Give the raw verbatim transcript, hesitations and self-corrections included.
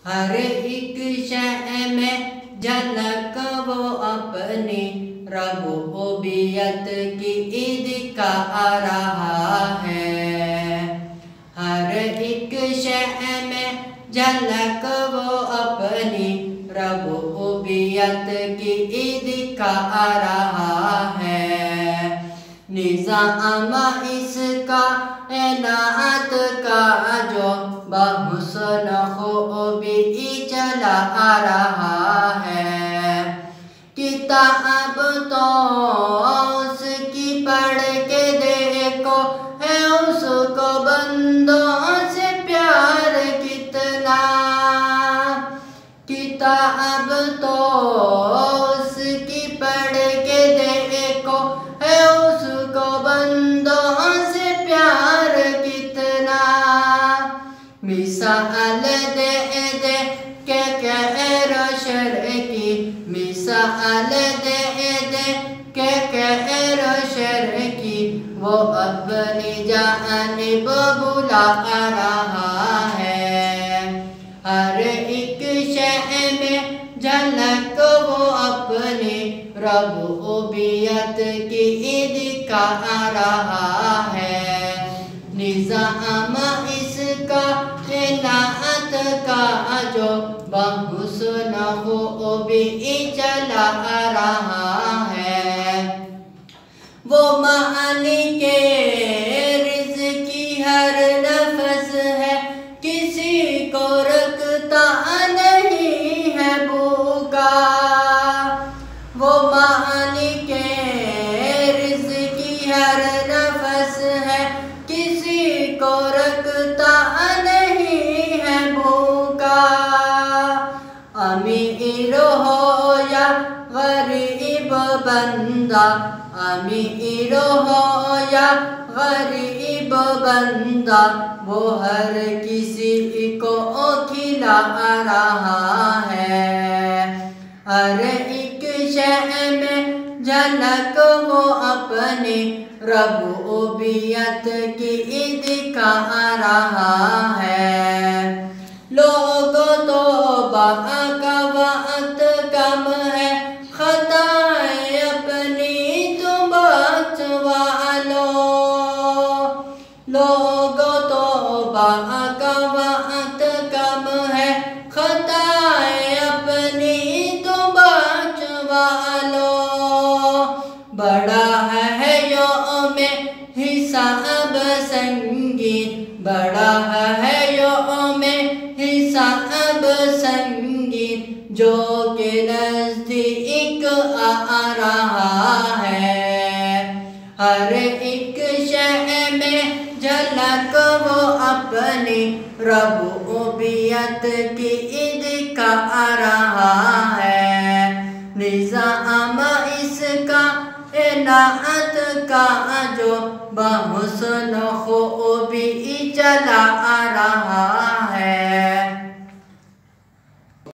हर एक शय में झलक वो अपनी रबूबियत की दिखा रहा है। हर एक शय में झलक वो अपनी रबूबियत की दिखा रहा है। निज़ाम इसका एनात का जो बहुसन खूबी चला आ रहा है। किताब तो उसकी पढ़ के देखो है उसको बंदों से प्यार कितना। किताब तो उसकी पढ़ के देखो है उसको बंदों से प्यार कितना। मिसाल दे दे के कहर शर की, मिसाल दे दे के कहर शर की, वो अपनी जानिब बुला रहा है। हर एक शय में झलक वो अपनी रबूबियत की दिखा रहा है। निज़ाम इसका एनात का जो बहुसन खूबी चला रहा है। वो मालिक रिज़्क़ी हर नफ़्स है, किसी को रखता नहीं है भूखा। वो मालिक रिज़्क़ी हर नफ़्स है, किसी को रखता नहीं है भूखा। अमीर हो या गरीब बंदा, अमीर हो या गरीब बंदा, वो हर किसी को खिला रहा है। हर एक शय में झलक वो अपनी रबूबियत की दिखा रहा है। लोगों तो बाका वक्त कम है, खताएं अपनी तुम बख्शवा लो। लोगों तो बाका वक्त कम है, खताएं अपनी तुम बख्शवा लो। बड़ा है यौम हिसाब संगीन, बड़ा है यौम हिसाब संगीन, जो के नज़दीक आ रहा है। हर एक शय में झलक वो अपनी रबूबियत की दिखा रहा है। निज़ाम इसका एनात का जो बहुसन खूबी चला आ रहा है।